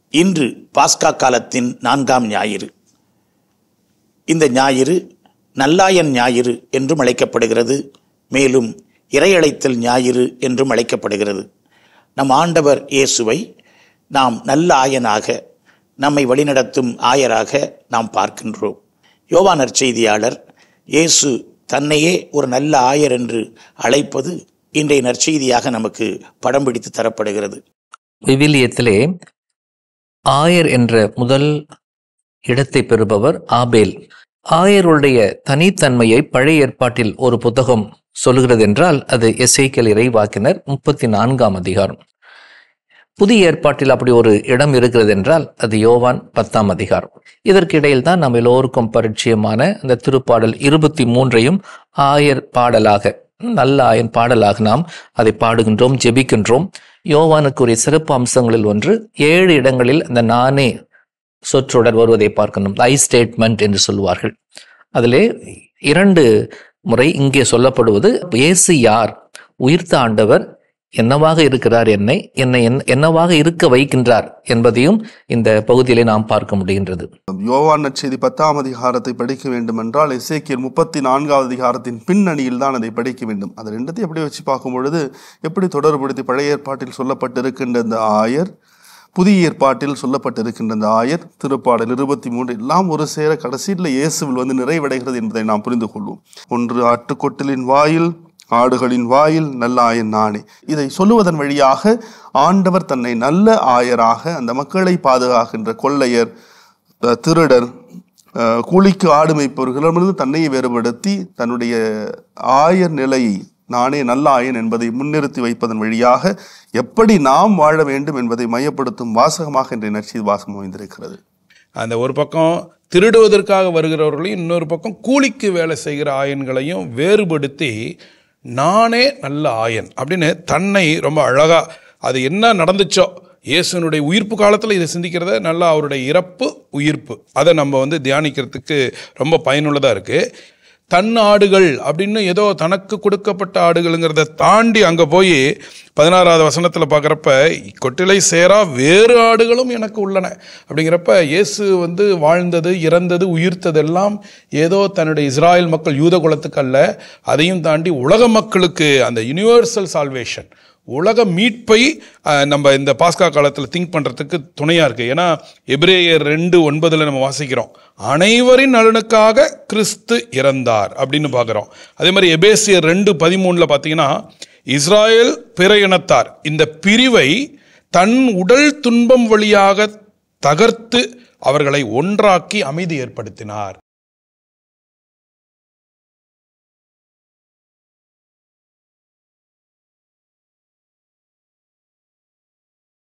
இன்று பாஸ்கா காலத்தின் 4ஆம் ஞாயிறு. இந்த ஞாயிறு நல்லாயன் ஞாயிறு என்றும் அழைக்கப்படுகிறது. மேலும் இறையழைத்தல் ஞாயிறு என்றும் அழைக்கப்படுகிறது. நம் ஆண்டவர் இயேசுவை நாம் நல்ல ஆயனாக, நம்மை வழிநடத்தும் ஆயராக நாம் பார்க்கின்றோம். யோவான் நற்செய்தியாளர் இயேசு தன்னையே ஒரு நல்ல ஆயர் என்று அழைப்பது இன்றைய நற்செய்தியாக நமக்கு படம் பிடித்து தரப்படுகிறது. விவிலியத்திலே ஆயர் என்ற முதல் இடத்தை பெறுபவர் ஆபேல். ஆயருடைய தனித்தன்மையை பழைய ஏற்பாட்டில் ஒரு புத்தகம் சொல்லுகிறது என்றால் அது எசேக்கியேல் இறைவாக்கினர் 34ஆம் அதிகாரம். புதிய ஏற்பாட்டில் அப்படி ஒரு இடம் இருக்கிறது என்றால் அது யோவான் 10ஆம் அதிகாரம். இதற்கு இடையில் தான் நம்ம எல்லோருக்கும் பரிச்சயமான அந்த திருப்பாடல் 23ஐயும் ஆயர் பாடலாக, நல்ல ஆயன் பாடலாக நாம் அதை பாடுகின்றோம், ஜெபிக்கின்றோம். யோவானுக்குரிய சிறப்பு அம்சங்களில் ஒன்று 7 இடங்களில் அந்த நானே சொற்றொடர் வருவதை பார்க்கணும். ஐ ஸ்டேட்மெண்ட் என்று சொல்லுவார்கள். அதிலே 2 முறை இங்கே சொல்லப்படுவது இயேசு யார், உயிர்த்த ஆண்டவர் என்னவாக இருக்கிறார், என்னை என்னவாக இருக்க வைக்கின்றார் என்பதையும் இந்த பகுதியிலே நாம் பார்க்க முடிகின்றது. யோவான் நற்செய்தி 10ஆம் அதிகாரத்தை படிக்க வேண்டும் என்றால் எசேக்கியேல் 34ஆவது அதிகாரத்தின் பின்னணியில் தான் அதை படிக்க வேண்டும். அது ரெண்டத்தையும் எப்படி வச்சு பார்க்கும் பொழுது எப்படி தொடர்புபடுத்தி பழைய ஏற்பாட்டில் சொல்லப்பட்டிருக்கின்ற இந்த ஆயர், புதிய ஏற்பாட்டில் சொல்லப்பட்டிருக்கின்ற இந்த ஆயர், திருப்பாடல் 23 எல்லாம் ஒரு சேர கடைசியில் இயேசுவில் நிறைவடைகிறது என்பதை நாம் புரிந்து கொள்வோம். ஒன்று ஆட்டுக்கொட்டலின் வாயில், ஆடுகளின் வாயில், நல்ல ஆயன் நானே. இதை சொல்லுவதன் வழியாக ஆண்டவர் தன்னை நல்ல ஆயராக அந்த மக்களை பாதுகாக்கின்ற கொள்ளையர், திருடர், கூலிக்கு ஆடு மேய்ப்பவர்களிடமிருந்து தன்னை வேறுபடுத்தி தன்னுடைய ஆயர் நிலையை, நானே நல்ல ஆயன் என்பதை முன்னிறுத்தி வைப்பதன் வழியாக எப்படி நாம் வாழ வேண்டும் என்பதை மையப்படுத்தும் வாசகமாக இன்றைய நற்செய்தி வாசகம் அமைந்திருக்கிறது. அந்த ஒரு பக்கம் திருடுவதற்காக வருகிறவர்களையும், இன்னொரு பக்கம் கூலிக்கு வேலை செய்கிற ஆயன்களையும் வேறுபடுத்தி நானே நல்ல ஆயன் அப்படின்னு தன்னை ரொம்ப அழகாக, அது என்ன நடந்துச்சோ இயேசுனுடைய உயிர்ப்பு காலத்தில் இதை சிந்திக்கிறத நல்லா, அவருடைய இறப்பு உயிர்ப்பு அதை நம்ம தியானிக்கிறதுக்கு ரொம்ப பயனுள்ளதாக இருக்குது. தன் ஆடுகள் அப்படின்னு ஏதோ தனக்கு கொடுக்கப்பட்ட ஆடுகள்ங்கிறத தாண்டி அங்கே போய் 16ஆவது வசனத்தில் பார்க்குறப்ப கொட்டிலை சேரா வேறு ஆடுகளும் எனக்கு உள்ளன அப்படிங்கிறப்ப இயேசு வாழ்ந்தது, இறந்தது, உயிர்த்ததெல்லாம் ஏதோ தன்னுடைய இஸ்ராயல் மக்கள் யூத குலத்துக்கு அல்ல, அதையும் தாண்டி உலக மக்களுக்கு அந்த யூனிவர்சல் சால்வேஷன், உலக மீட்பை நம்ம இந்த பாஸ்கா காலத்தில் திங்க் பண்ணுறதுக்கு துணையாக இருக்குது. ஏன்னா எபிரேயர் 2:9 நம்ம வாசிக்கிறோம், அனைவரின் நலனுக்காக கிறிஸ்து இறந்தார் அப்படின்னு பார்க்குறோம். அதே மாதிரி எபேசியர் 2:13 பார்த்தீங்கன்னா இஸ்ராயல் பிற இனத்தார் இந்த பிரிவை தன் உடல் துன்பம் வழியாக தகர்த்து அவர்களை ஒன்றாக்கி அமைதி ஏற்படுத்தினார்.